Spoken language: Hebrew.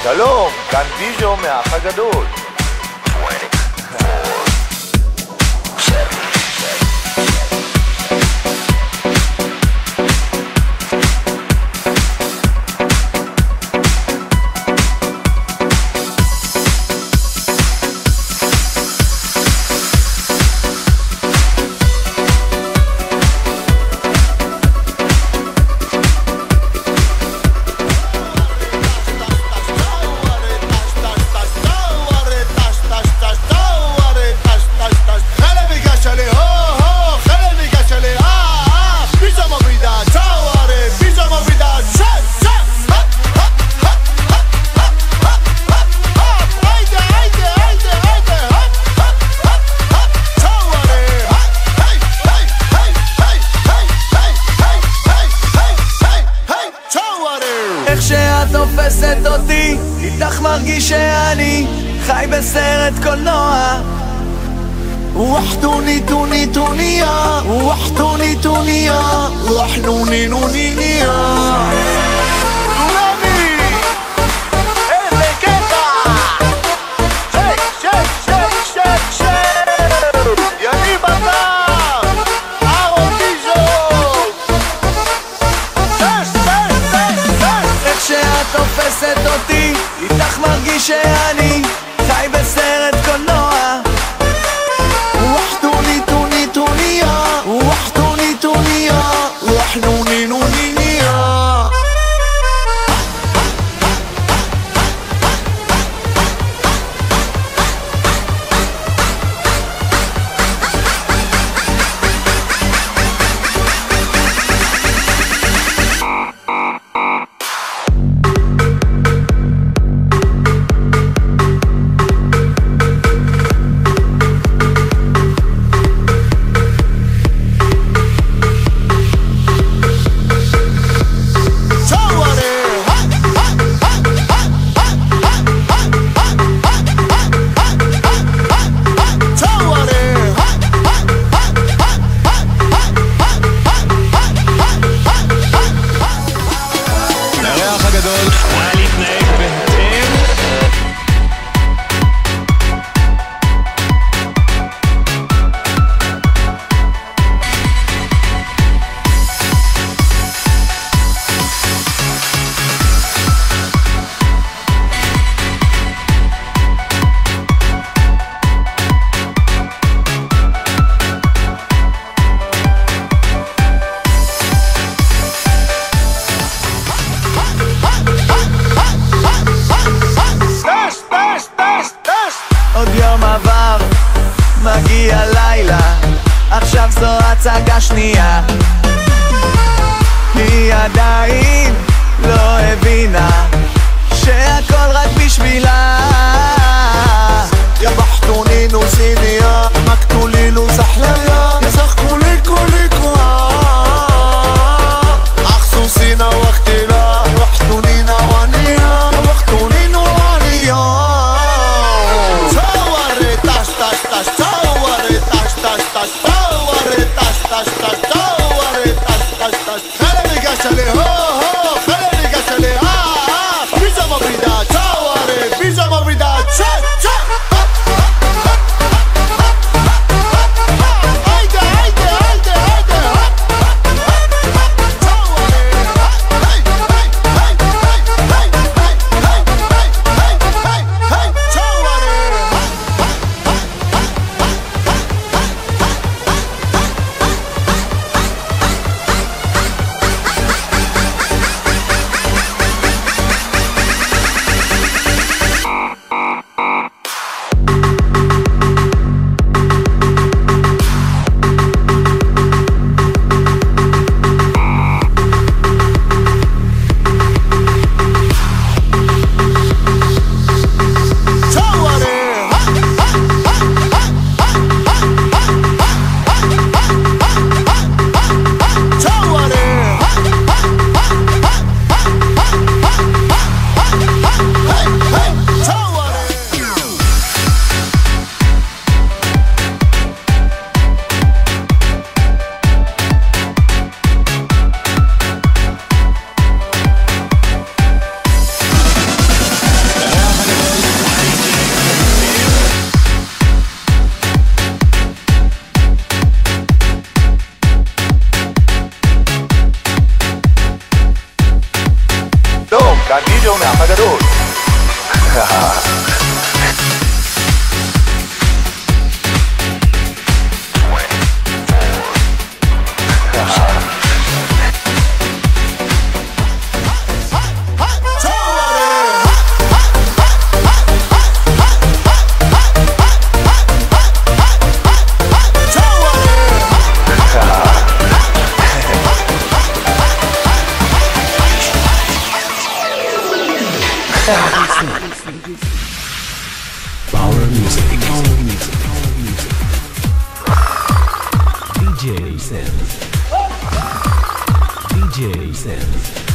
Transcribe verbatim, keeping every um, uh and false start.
שלום, כאן ביז'ו מהאח הגדול. איך שאת תופסת אותי, איתך מרגיש שאני חי בסרט קולנוע. وحدوني توني تونيا وحدوني تونيا وحدوني نونينيا תופסת אותי, איתך מרגיש שאני חי בסרט קולנוע. وحدوني توني تونيا وحدوني تونيا وحدوني نونينيا עוד יום עבר, מגיע לילה, עכשיו זו הצגה שנייה. היא עדיין לא הבינה שהכל רק בשבילה. يا بحطوني نوسينيا مكتولي له زحليا يسخكوا ليكو ليكو أخصوصينا وقتنا وحدوني نوانيا وحدوني نوانيا صوري تاش تاش تاش صوري تاش تاش تاش صوري تاش تاش تاش صوري تاش تاش تاش خلي قشلي هو هو כאן דיג'ו מהאח הגדול. Power music, power music, power music. D J Sense. D J Sense.